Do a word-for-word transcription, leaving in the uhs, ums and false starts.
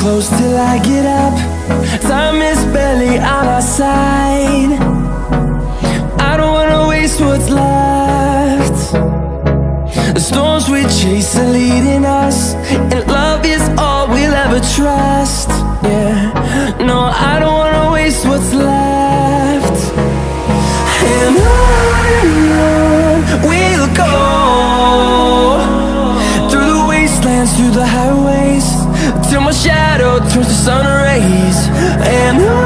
close till I get up. Time is barely on our side. I don't wanna waste what's left. The storms we chase are leading us, and love is all we'll ever trust. Yeah, no, I don't wanna waste what's left. And on and on we'll go, through the wastelands, through the highways, till my shadow turns to sun rays. And on